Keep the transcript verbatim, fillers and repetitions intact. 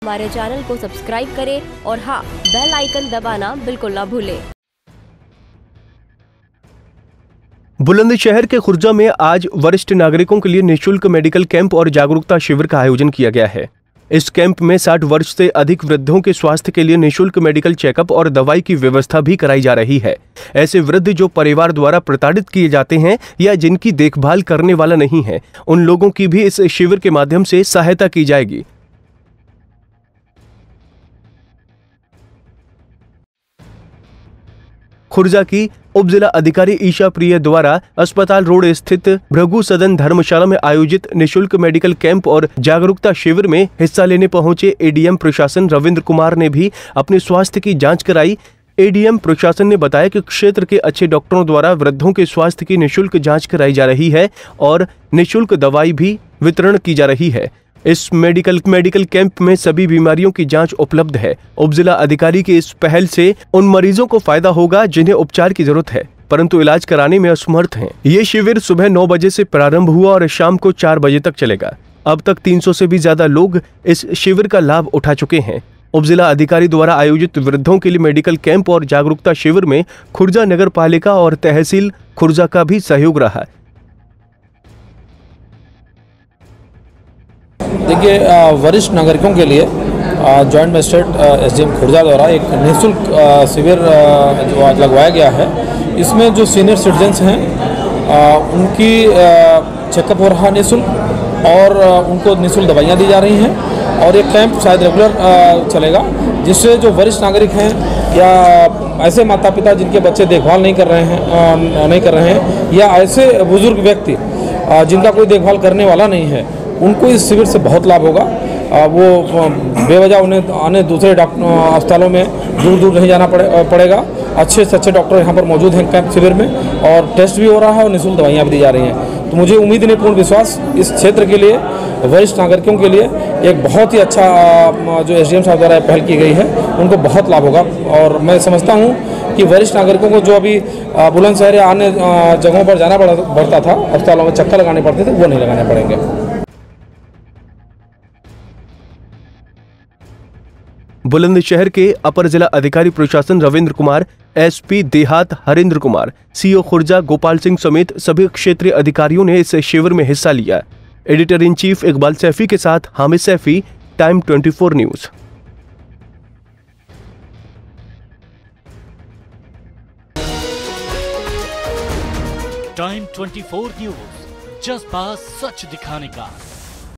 हमारे चैनल को सब्सक्राइब करें और हाँ, बेल आइकन दबाना बिल्कुल ना भूलें। बुलंदशहर के खुर्जा में आज वरिष्ठ नागरिकों के लिए निःशुल्क मेडिकल कैंप और जागरूकता शिविर का आयोजन किया गया है। इस कैंप में साठ वर्ष से अधिक वृद्धों के स्वास्थ्य के लिए निःशुल्क मेडिकल चेकअप और दवाई की व्यवस्था भी कराई जा रही है। ऐसे वृद्ध जो परिवार द्वारा प्रताड़ित किए जाते हैं या जिनकी देखभाल करने वाला नहीं है, उन लोगों की भी इस शिविर के माध्यम से सहायता की जाएगी। खुर्जा की उप जिला अधिकारी ईशा प्रिय द्वारा अस्पताल रोड स्थित भृगु सदन धर्मशाला में आयोजित निःशुल्क मेडिकल कैंप और जागरूकता शिविर में हिस्सा लेने पहुंचे एडीएम प्रशासन रविंद्र कुमार ने भी अपने स्वास्थ्य की जांच कराई। एडीएम प्रशासन ने बताया कि क्षेत्र के अच्छे डॉक्टरों द्वारा वृद्धों के स्वास्थ्य की निःशुल्क जांच कराई जा रही है और निःशुल्क दवाई भी वितरण की जा रही है। इस मेडिकल मेडिकल कैंप में सभी बीमारियों की जांच उपलब्ध है। उप जिला अधिकारी की इस पहल से उन मरीजों को फायदा होगा जिन्हें उपचार की जरूरत है परंतु इलाज कराने में असमर्थ हैं। ये शिविर सुबह नौ बजे से प्रारंभ हुआ और शाम को चार बजे तक चलेगा। अब तक तीन सौ से भी ज्यादा लोग इस शिविर का लाभ उठा चुके हैं। उप जिला अधिकारी द्वारा आयोजित वृद्धों के लिए मेडिकल कैंप और जागरूकता शिविर में खुर्जा नगर पालिका और तहसील खुर्जा का भी सहयोग रहा। देखिए, वरिष्ठ नागरिकों के लिए जॉइंट मजिस्ट्रेट एसडीएम खुर्जा द्वारा एक निःशुल्क शिविर जो आज लगवाया गया है। इसमें जो सीनियर सिटीजन्स हैं उनकी चेकअप हो रहा है निःशुल्क और उनको निःशुल्क दवाइयाँ दी जा रही हैं और ये कैंप शायद रेगुलर चलेगा, जिससे जो वरिष्ठ नागरिक हैं या ऐसे माता पिता जिनके बच्चे देखभाल नहीं कर रहे हैं नहीं कर रहे हैं या ऐसे बुजुर्ग व्यक्ति जिनका कोई देखभाल करने वाला नहीं है, उनको इस शिविर से बहुत लाभ होगा। वो बेवजह उन्हें आने दूसरे डॉक्टर अस्पतालों में दूर दूर नहीं जाना पड़े पड़ेगा। अच्छे से अच्छे डॉक्टर यहाँ पर मौजूद हैं कैंप शिविर में और टेस्ट भी हो रहा है और निःशुल्क दवाइयाँ भी दी जा रही हैं। तो मुझे उम्मीद नहीं, पूर्ण विश्वास इस क्षेत्र के लिए वरिष्ठ नागरिकों के लिए एक बहुत ही अच्छा जो एसडीएम साहब द्वारा पहल की गई है, उनको बहुत लाभ होगा। और मैं समझता हूँ कि वरिष्ठ नागरिकों को जो अभी बुलंदशहर या अन्य जगहों पर जाना पड़ता था, अस्पतालों में चक्कर लगाने पड़ते थे, वो नहीं लगाने पड़ेंगे। बुलंदशहर के अपर जिला अधिकारी प्रशासन रविंद्र कुमार, एसपी देहात हरिंद्र कुमार, सीओ खुर्जा गोपाल सिंह समेत सभी क्षेत्रीय अधिकारियों ने इस शिविर में हिस्सा लिया। Editor in chief Iqbal Saifi के साथ हामिद सैफी, टाइम चौबीस न्यूज। टाइम चौबीस न्यूज, जज्बा सच दिखाने का।